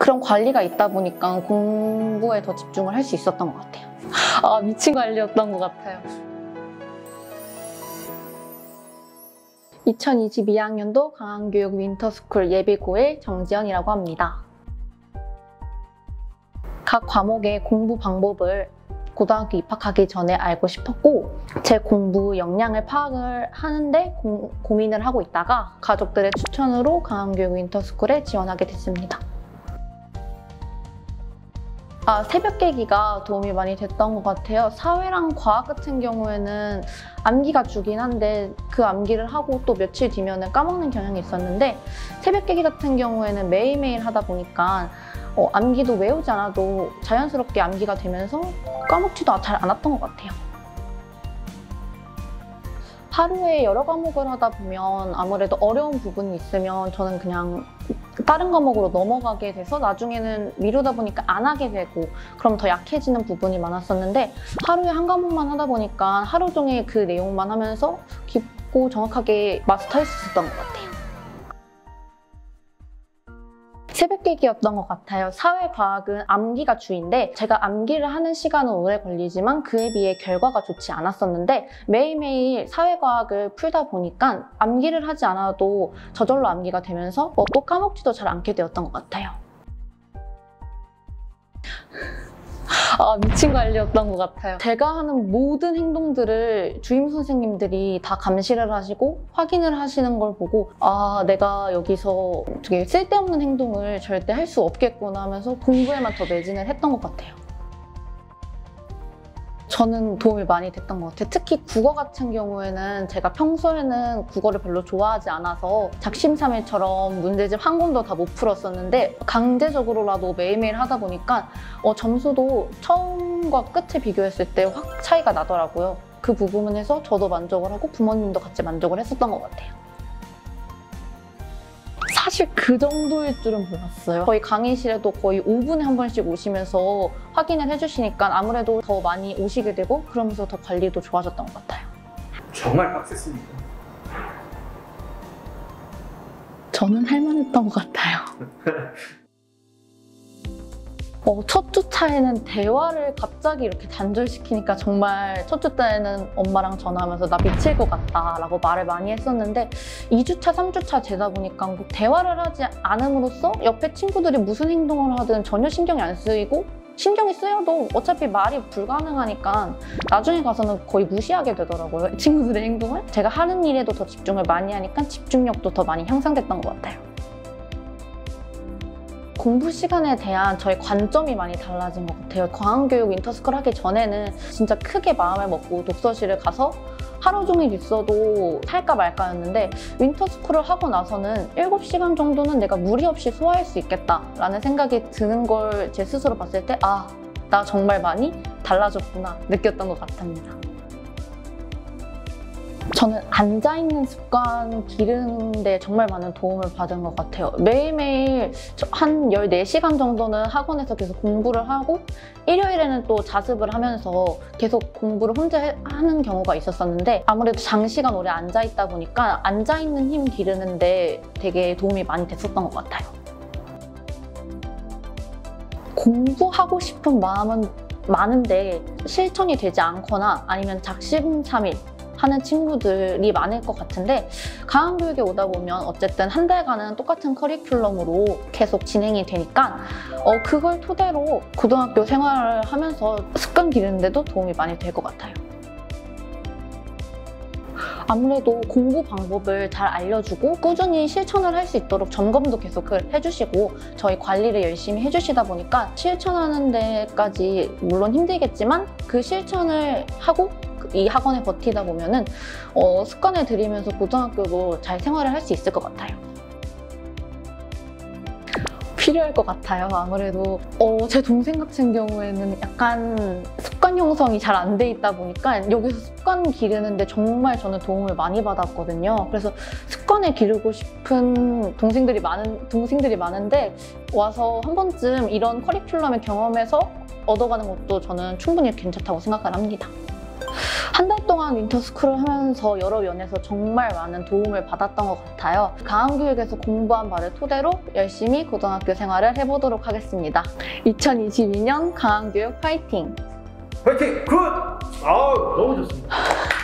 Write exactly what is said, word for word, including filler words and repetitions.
그런 관리가 있다 보니까 공부에 더 집중을 할 수 있었던 것 같아요. 아, 미친 관리였던 것 같아요. 이천이십이 학년도 강한교육 윈터스쿨 예비고일 정지연이라고 합니다. 각 과목의 공부 방법을 고등학교 입학하기 전에 알고 싶었고 제 공부 역량을 파악을 하는데 고, 고민을 하고 있다가 가족들의 추천으로 강한교육 윈터스쿨에 지원하게 됐습니다. 아, 새벽 깨기가 도움이 많이 됐던 것 같아요. 사회랑 과학 같은 경우에는 암기가 주긴 한데 그 암기를 하고 또 며칠 뒤면 까먹는 경향이 있었는데 새벽 깨기 같은 경우에는 매일매일 하다 보니까 어, 암기도 외우지 않아도 자연스럽게 암기가 되면서 까먹지도 잘 않았던 것 같아요. 하루에 여러 과목을 하다 보면 아무래도 어려운 부분이 있으면 저는 그냥 다른 과목으로 넘어가게 돼서 나중에는 미루다 보니까 안 하게 되고 그럼 더 약해지는 부분이 많았었는데 하루에 한 과목만 하다 보니까 하루 종일 그 내용만 하면서 깊고 정확하게 마스터할 수 있었던 것 같아요. 새벽 깨기였던 것 같아요. 사회과학은 암기가 주인데 제가 암기를 하는 시간은 오래 걸리지만 그에 비해 결과가 좋지 않았었는데 매일매일 사회과학을 풀다 보니까 암기를 하지 않아도 저절로 암기가 되면서 뭐 또 까먹지도 잘 않게 되었던 것 같아요. 아, 미친 관리였던 것 같아요. 제가 하는 모든 행동들을 주임 선생님들이 다 감시를 하시고 확인을 하시는 걸 보고 아, 내가 여기서 되게 쓸데없는 행동을 절대 할 수 없겠구나 하면서 공부에만 더 매진을 했던 것 같아요. 저는 도움이 많이 됐던 것 같아요. 특히 국어 같은 경우에는 제가 평소에는 국어를 별로 좋아하지 않아서 작심삼일처럼 문제집 한 권도 다 못 풀었었는데 강제적으로라도 매일매일 하다 보니까 어, 점수도 처음과 끝에 비교했을 때 확 차이가 나더라고요. 그 부분에서 저도 만족을 하고 부모님도 같이 만족을 했었던 것 같아요. 사실 그 정도일 줄은 몰랐어요. 저희 강의실에도 거의 오 분에 한 번씩 오시면서 확인을 해주시니까 아무래도 더 많이 오시게 되고 그러면서 더 관리도 좋아졌던 것 같아요. 정말 빡셌습니다. 저는 할만했던 것 같아요. 어, 첫 주차에는 대화를 갑자기 이렇게 단절시키니까 정말 첫 주차에는 엄마랑 전화하면서 나 미칠 것 같다 라고 말을 많이 했었는데 이 주차, 삼 주차 되다 보니까 뭐 대화를 하지 않음으로써 옆에 친구들이 무슨 행동을 하든 전혀 신경이 안 쓰이고 신경이 쓰여도 어차피 말이 불가능하니까 나중에 가서는 거의 무시하게 되더라고요. 친구들의 행동을. 제가 하는 일에도 더 집중을 많이 하니까 집중력도 더 많이 향상됐던 것 같아요. 공부 시간에 대한 저의 관점이 많이 달라진 것 같아요. 강한교육 윈터스쿨 하기 전에는 진짜 크게 마음을 먹고 독서실을 가서 하루 종일 있어도 살까 말까였는데 윈터스쿨을 하고 나서는 일곱 시간 정도는 내가 무리 없이 소화할 수 있겠다라는 생각이 드는 걸 제 스스로 봤을 때 아, 나 정말 많이 달라졌구나 느꼈던 것 같습니다. 저는 앉아있는 습관 기르는 데 정말 많은 도움을 받은 것 같아요. 매일매일 한 열네 시간 정도는 학원에서 계속 공부를 하고 일요일에는 또 자습을 하면서 계속 공부를 혼자 하는 경우가 있었었는데 아무래도 장시간 오래 앉아있다 보니까 앉아있는 힘 기르는 데 되게 도움이 많이 됐었던 것 같아요. 공부하고 싶은 마음은 많은데 실천이 되지 않거나 아니면 작심삼일 하는 친구들이 많을 것 같은데 강한교육에 오다 보면 어쨌든 한 달간은 똑같은 커리큘럼으로 계속 진행이 되니까 어, 그걸 토대로 고등학교 생활을 하면서 습관 기르는 데도 도움이 많이 될 것 같아요. 아무래도 공부 방법을 잘 알려주고 꾸준히 실천을 할 수 있도록 점검도 계속 해주시고 저희 관리를 열심히 해주시다 보니까 실천하는 데까지 물론 힘들겠지만 그 실천을 하고 이 학원에 버티다 보면은 어, 습관을 들이면서 고등학교도 잘 생활을 할 수 있을 것 같아요. 필요할 것 같아요. 아무래도 어, 제 동생 같은 경우에는 약간 습관 형성이 잘 안 돼 있다 보니까 여기서 습관 기르는데 정말 저는 도움을 많이 받았거든요. 그래서 습관을 기르고 싶은 동생들이 많은 동생들이 많은데 와서 한 번쯤 이런 커리큘럼을 경험해서 얻어가는 것도 저는 충분히 괜찮다고 생각을 합니다. 한 달 동안 윈터스쿨을 하면서 여러 면에서 정말 많은 도움을 받았던 것 같아요. 강한교육에서 공부한 바를 토대로 열심히 고등학교 생활을 해보도록 하겠습니다. 이천이십이 년 강한교육 파이팅! 화이팅! 굿! 아우 너무 좋습니다.